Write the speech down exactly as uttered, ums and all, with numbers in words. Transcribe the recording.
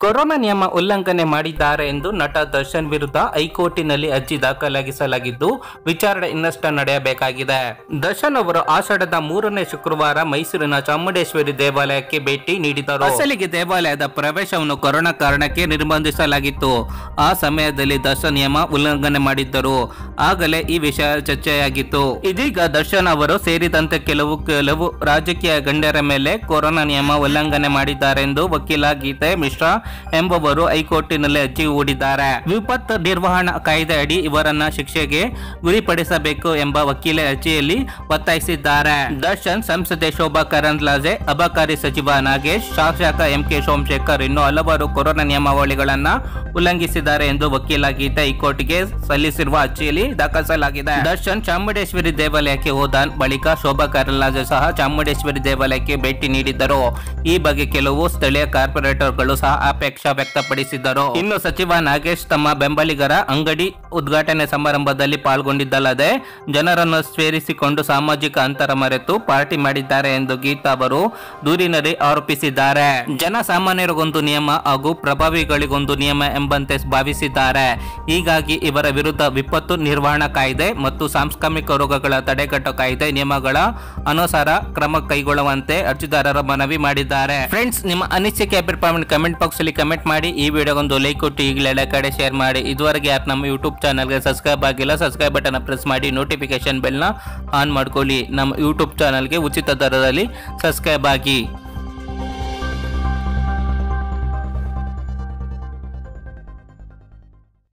Corona ನಿಯಮ ಉಲ್ಲಂಘನೆ ಮಾಡಿದ್ದಾರೆ ಎಂದು ನಟ ದರ್ಶನ್ ವಿರುದ್ಧ ಹೈಕೋರ್ಟಿನಲ್ಲಿ ಅರ್ಜಿ ದಾಖಲಾಗಿಸಲಾಗಿದ್ದು ವಿಚಾರಣೆ ಇನ್ನಷ್ಟು ನಡೆಯಬೇಕಾಗಿದೆ. ದರ್ಶನ್ ಅವರು ಆಷಾಢದ ಮೂರನೇ ಶುಕ್ರವಾರ ಮೈಸೂರಿನ ಚಾಮುಂಡೇಶ್ವರಿ ದೇವಾಲಯಕ್ಕೆ ಭೇಟಿ ನೀಡಿದರು. ಅಸಲಿಗೆ ದೇವಾಲಯದ ಪ್ರವೇಶವನ್ನು ಕೊರೋನಾ ಕಾರಣಕ್ಕೆ ನಿರ್ಬಂಧಿಸಲಾಗಿತ್ತು. ಆ ಸಮಯದಲ್ಲಿ ದರ್ಶನ್ ನಿಯಮ ಉಲ್ಲಂಘನೆ ಮಾಡಿದ್ದರು. ಆಗಲೇ ಈ ವಿಷಯ ಚರ್ಚೆಯಾಗಿತ್ತು. ಇದೀಗ ದರ್ಶನ್ ಅವರು ಸೇರಿದಂತೆ ಕೆಲವು ಕೆಲವು ರಾಜಕೀಯ ಗಣ್ಯರ ಮೇಲೆ ಕೊರೋನಾ ನಿಯಮ ಉಲ್ಲಂಘನೆ ಮಾಡಿದ್ದಾರೆಂದು ವಕೀಲ ಗೀತೆ ಮಿಶ್ರಾ ಎಂಬುವರು ಹೈಕೋರ್ಟಿನಲ್ಲಿ ಅರ್ಜಿ ಹೂಡಿದ್ದಾರೆ. ವಿಪತ್ತು ನಿರ್ವಹಣಾ ಕಾಯ್ದೆ ಅಡಿ ಇವರನ್ನ ಶಿಕ್ಷೆಗೆ ಗುರಿಪಡಿಸಬೇಕು ಎಂಬ ವಕೀಲ ಅರ್ಜಿಯಲ್ಲಿ ಒತ್ತಾಯಿಸಿದ್ದಾರೆ. ದರ್ಶನ್, ಸಂಸದೆ ಶೋಭಾ ಕರಂದ್ಲಾಜೆ, ಅಬಕಾರಿ ಸಚಿವ ನಾಗೇಶ್, ಶಾಸಕ ಎಂ ಕೆ ಸೋಮಶೇಖರ್ ಇನ್ನೂ ಹಲವರು ಕೊರೋನಾ ನಿಯಮಾವಳಿಗಳನ್ನ ಉಲ್ಲಂಘಿಸಿದ್ದಾರೆ ಎಂದು ವಕೀಲ ಗೀತೆ ಹೈಕೋರ್ಟ್ಗೆ ಸಲ್ಲಿಸಿರುವ ಅರ್ಜಿಯಲ್ಲಿ ದಾಖಲಿಸಲಾಗಿದೆ. ದರ್ಶನ್ ಚಾಮುಂಡೇಶ್ವರಿ ದೇವಾಲಯಕ್ಕೆ ಹೋದ ಬಳಿಕ ಶೋಭಾ ಕರಂದ್ಲಾಜೆ ಸಹ ಚಾಮುಂಡೇಶ್ವರಿ ದೇವಾಲಯಕ್ಕೆ ಭೇಟಿ ನೀಡಿದ್ದರು. ಈ ಬಗ್ಗೆ ಕೆಲವು ಸ್ಥಳೀಯ ಕಾರ್ಪೊರೇಟರ್ಗಳು ಸಹ ಅಪೇಕ್ಷೆ ವ್ಯಕ್ತಪಡಿಸಿದ್ದರು. ಇನ್ನು ಸಚಿವ ನಾಗೇಶ್ ತಮ್ಮ ಬೆಂಬಲಿಗರ ಅಂಗಡಿ ಉದ್ಘಾಟನೆ ಸಮಾರಂಭದಲ್ಲಿ ಪಾಲ್ಗೊಂಡಿದ್ದಲ್ಲದೆ ಜನರನ್ನು ಸೇರಿಸಿಕೊಂಡು ಸಾಮಾಜಿಕ ಅಂತರ ಮರೆತು ಪಾರ್ಟಿ ಮಾಡಿದ್ದಾರೆ ಎಂದು ಗೀತಾ ಅವರು ದೂರಿನಲ್ಲಿ ಆರೋಪಿಸಿದ್ದಾರೆ. ಜನಸಾಮಾನ್ಯರಿಗೊಂದು ನಿಯಮ ಹಾಗೂ ಪ್ರಭಾವಿಗಳಿಗೊಂದು ನಿಯಮ ಎಂಬಂತೆ ಭಾವಿಸಿದ್ದಾರೆ. ಹೀಗಾಗಿ ಇವರ ವಿರುದ್ಧ ವಿಪತ್ತು ನಿರ್ವಹಣಾ ಕಾಯ್ದೆ ಮತ್ತು ಸಾಂಕ್ರಾಮಿಕ ರೋಗಗಳ ತಡೆಗಟ್ಟುವ ಕಾಯ್ದೆ ನಿಯಮಗಳ ಅನುಸಾರ ಕ್ರಮ ಕೈಗೊಳ್ಳುವಂತೆ ಅರ್ಜಿದಾರರು ಮನವಿ ಮಾಡಿದ್ದಾರೆ. ಫ್ರೆಂಡ್ಸ್, ನಿಮ್ಮ ಅನಿಸಿಕೆ ಅಭಿಪ್ರಾಯವನ್ನು ಕಮೆಂಟ್ ಬಾಕ್ಸ್ ಅಲ್ಲಿ ಕಮೆಂಟ್ ಮಾಡಿ. ಈ ವಿಡಿಯೋಗೊಂದು ಲೈಕ್ ಕೊಟ್ಟು ಈಗಲೇ ಎಲ್ಲ ಕಡೆ ಶೇರ್ ಮಾಡಿ. ಇದುವರೆಗೆ ಯಾರು ನಮ್ಮ ಯೂಟ್ಯೂಬ್ ಚಾನಲ್ಗೆ ಸಬ್ಸ್ಕ್ರೈಬ್ ಆಗಿಲ್ಲ, ಸಬ್ಸ್ಕ್ರೈಬ್ ಬಟನ್ ಪ್ರೆಸ್ ಮಾಡಿ, ನೋಟಿಫಿಕೇಶನ್ ಬೆಲ್ನ ಆನ್ ಮಾಡ್ಕೊಳ್ಳಿ. ನಮ್ಮ ಯೂಟ್ಯೂಬ್ ಚಾನಲ್ಗೆ ಉಚಿತ ದರದಲ್ಲಿ ಸಬ್ಸ್ಕ್ರೈಬ್ ಆಗಿ.